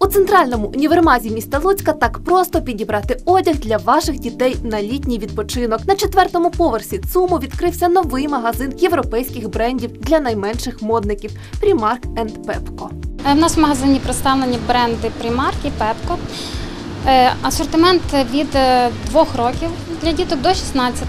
центральному універмазі міста Луцька так просто підібрати одяг для ваших дітей на літній відпочинок. На 4-му поверсі ЦУМу відкрився новий магазин європейських брендів для найменших модників – Primark and Pepco. У нас в магазині представлені бренди Primark і Pepco. Асортимент від 2 років для діток до 16.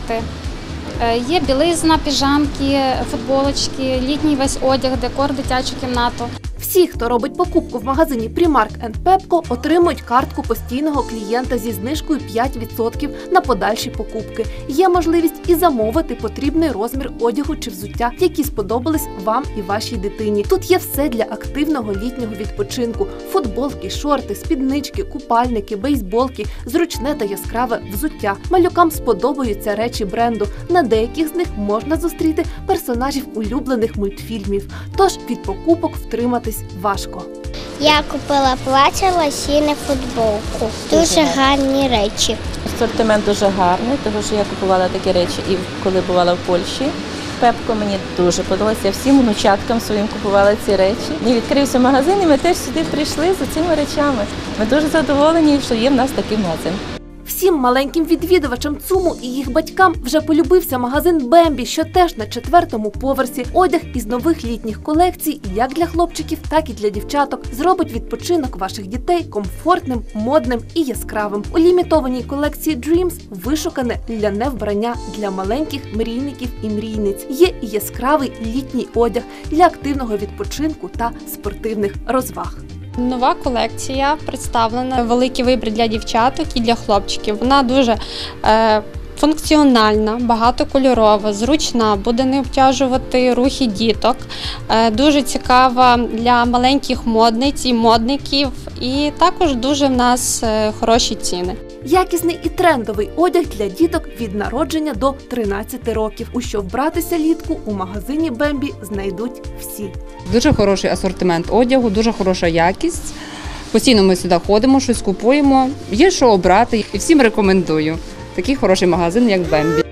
Є білизна, піжамки, футболочки, літній весь одяг, декор, дитячу кімнату. Всі, хто робить покупку в магазині Primark and Pepco, отримують картку постійного клієнта зі знижкою 5% на подальші покупки. Є можливість і замовити потрібний розмір одягу чи взуття, які сподобались вам і вашій дитині. Тут є все для активного літнього відпочинку: футболки, шорти, спіднички, купальники, бейсболки, зручне та яскраве взуття. Малюкам сподобаються речі бренду. На деяких з них можна зустріти персонажів улюблених мультфільмів. Тож від покупок втриматись важко. Я купила плаття, лосіни, футболку. Дуже гарні речі. Асортимент дуже гарний, тому що я купувала такі речі і коли бувала в Польщі. Пепко мені дуже подобається. Я всім внучаткам своїм купувала ці речі. І відкрився магазин, і ми теж сюди прийшли за цими речами. Ми дуже задоволені, що є в нас такий магазин. Всім маленьким відвідувачам ЦУМу і їх батькам вже полюбився магазин Бембі, що теж на 4-му поверсі. Одяг із нових літніх колекцій як для хлопчиків, так і для дівчаток зробить відпочинок ваших дітей комфортним, модним і яскравим. У лімітованій колекції Dreams вишукане ляне вбрання для маленьких мрійників і мрійниць. Є і яскравий літній одяг для активного відпочинку та спортивних розваг. Нова колекція представлена, великий вибір для дівчаток і для хлопчиків. Вона дуже функціональна, багатокольорова, зручна, буде не обтяжувати рухи діток. Дуже цікава для маленьких модниць і модників. І також дуже в нас хороші ціни. Якісний і трендовий одяг для діток від народження до 13 років. У що вбратися літку у магазині Бембі знайдуть всі. Дуже хороший асортимент одягу, дуже хороша якість. Постійно ми сюди ходимо, щось купуємо. Є що обрати і всім рекомендую. Такий хороший магазин, як Бембі.